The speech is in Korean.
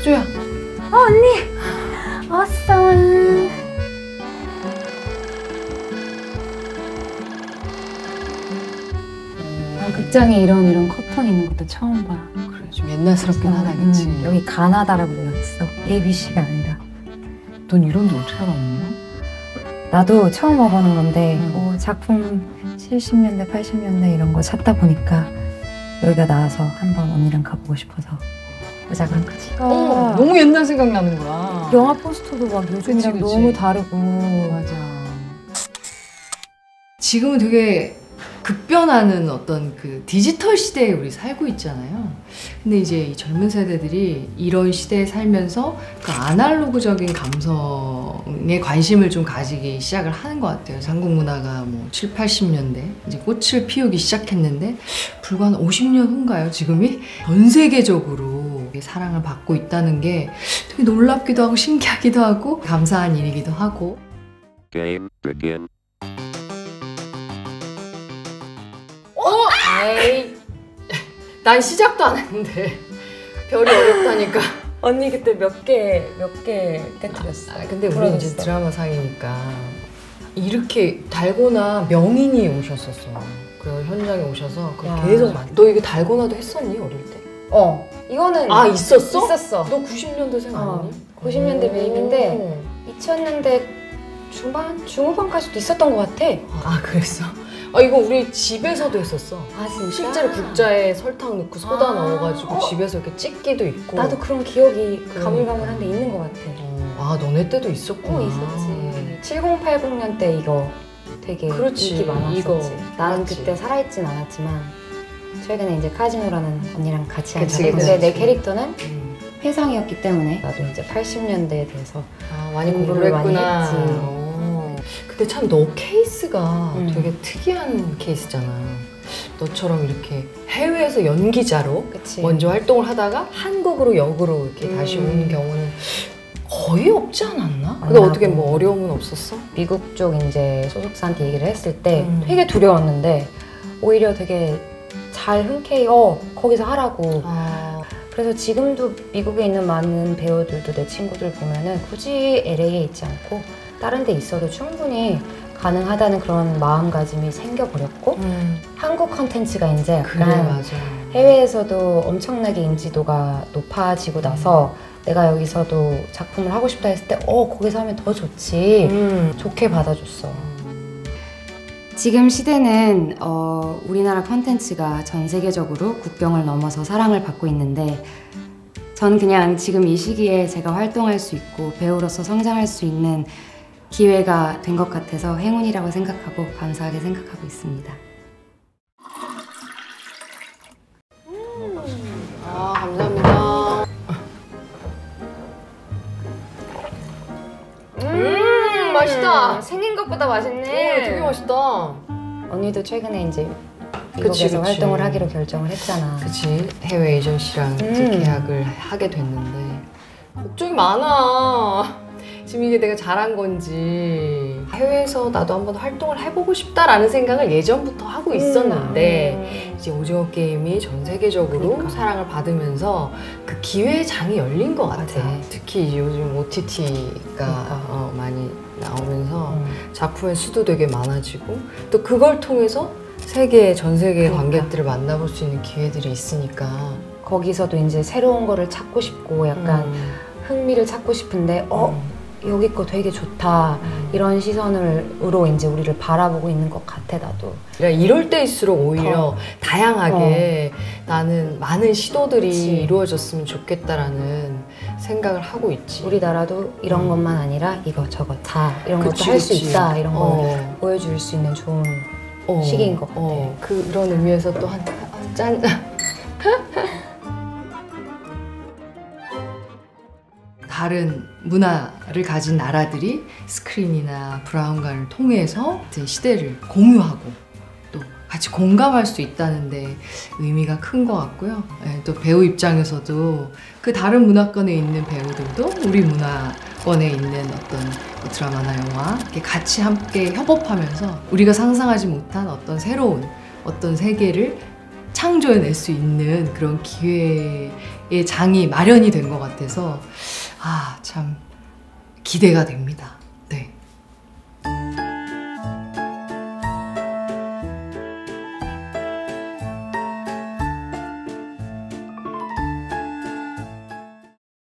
쪼야. 언니! 왔어. 극장에 이런 커튼 있는 것도 처음 봐. 그래, 좀 옛날스럽긴 하다, 그치? 여기 가나다라고 써있어. ABC가 아니라. 넌 이런 데 어떻게 알았냐? 나도 처음 와보는 건데 작품 70년대, 80년대 이런 거 찾다 보니까 여기가 나와서 한번 언니랑 가보고 싶어서 보자고 한 거지. 너무 옛날 생각나는 거야. 영화 포스터도 막 요즘이랑 그치. 너무 다르고. 맞아. 지금은 되게 급변하는 어떤 그 디지털 시대에 우리 살고 있잖아요. 근데 이제 이 젊은 세대들이 이런 시대에 살면서 그 아날로그적인 감성에 관심을 좀 가지기 시작을 하는 것 같아요. 한국 문화가 뭐 7, 80년대 이제 꽃을 피우기 시작했는데 불과 한 50년 후인가요, 지금이? 전 세계적으로 사랑을 받고 있다는 게 되게 놀랍기도 하고 신기하기도 하고 감사한 일이기도 하고. Game begin. 에이, 난 시작도 안 했는데 별이 어렵다니까. 언니 그때 몇 개 깨뜨렸어. 근데 우리 이제 드라마 상이니까 이렇게 달고나 명인이 오셨었어. 그 현장에 오셔서 계속 너 이거 달고나도 했었니 어릴 때? 이거는 있었어? 있었어. 너 90년대생 아니니? 90년대 매입인데 2000년대 중후반까지도 있었던 것 같아. 아 그랬어? 이거 우리 집에서도 했었어. 아 진짜? 실제로 국자에 설탕 넣고 소다 넣어가지고 집에서 이렇게 찍기도 있고. 나도 그런 기억이 가물가물한데 있는 것 같아. 너네 때도 있었구나. 있었지. 7080년 때 이거 되게 그렇지, 인기 많았었지. 이거. 나는 그렇지. 그때 살아있진 않았지만 최근에 이제 카지노라는 언니랑 같이 그치, 하는데 그치. 근데 내 캐릭터는 회상이었기 때문에 나도 이제 80년대에 대해서 많이 공부를 공부를 많이 했구나. 했지. 근데 참 너 케이스가 되게 특이한 케이스잖아. 너처럼 이렇게 해외에서 연기자로 그치. 먼저 활동을 하다가 한국으로 역으로 이렇게 다시 오는 경우는 거의 없지 않았나? 근데 어떻게 뭐 어려움은 없었어? 미국 쪽 이제 소속사한테 얘기를 했을 때 되게 두려웠는데 오히려 되게 잘 흔쾌히 거기서 하라고. 그래서 지금도 미국에 있는 많은 배우들도 내 친구들 보면은 굳이 LA에 있지 않고 다른 데 있어도 충분히 가능하다는 그런 마음가짐이 생겨버렸고 한국 컨텐츠가 이제 약간 맞아. 해외에서도 엄청나게 인지도가 높아지고 나서 내가 여기서도 작품을 하고 싶다 했을 때 거기서 하면 더 좋지. 좋게 받아줬어. 지금 시대는 우리나라 컨텐츠가 전 세계적으로 국경을 넘어서 사랑을 받고 있는데 전 그냥 지금 이 시기에 제가 활동할 수 있고 배우로서 성장할 수 있는 기회가 된 것 같아서 행운이라고 생각하고 감사하게 생각하고 있습니다. 감사합니다. 맛있다. 생긴 것보다 맛있네. 되게 맛있다. 언니도 최근에 이제 미국에서 활동을 하기로 결정을 했잖아. 그치. 해외 에이전시랑 이제 계약을 하게 됐는데 걱정이 많아. 지금 이게 내가 잘한 건지 해외에서 나도 한번 활동을 해보고 싶다라는 생각을 예전부터 하고 있었는데 이제 오징어 게임이 전 세계적으로 사랑을 받으면서 그 기회의 장이 열린 것 같아. 특히 이제 요즘 OTT가 많이 나오면서 작품의 수도 되게 많아지고 또 그걸 통해서 전 세계의 관객들을 만나볼 수 있는 기회들이 있으니까 거기서도 이제 새로운 거를 찾고 싶고 약간 흥미를 찾고 싶은데 여기 거 되게 좋다 이런 시선으로 이제 우리를 바라보고 있는 것 같아. 나도 그러니까 이럴 때일수록 오히려 다양하게 나는 많은 시도들이 이루어졌으면 좋겠다라는 생각을 하고 있지. 우리나라도 이런 것만 아니라 이거 저거 다 이런 것도 할 수 있다 이런 걸 보여줄 수 있는 좋은 시기인 것 같아. 그런 의미에서 또 짠. 다른 문화를 가진 나라들이 스크린이나 브라운관을 통해서 시대를 공유하고 또 같이 공감할 수 있다는 데 의미가 큰 것 같고요. 또 배우 입장에서도 그 다른 문화권에 있는 배우들도 우리 문화권에 있는 어떤 드라마나 영화 이렇게 같이 함께 협업하면서 우리가 상상하지 못한 어떤 새로운 어떤 세계를 창조해낼 수 있는 그런 기회의 장이 마련이 된 것 같아서 참 기대가 됩니다.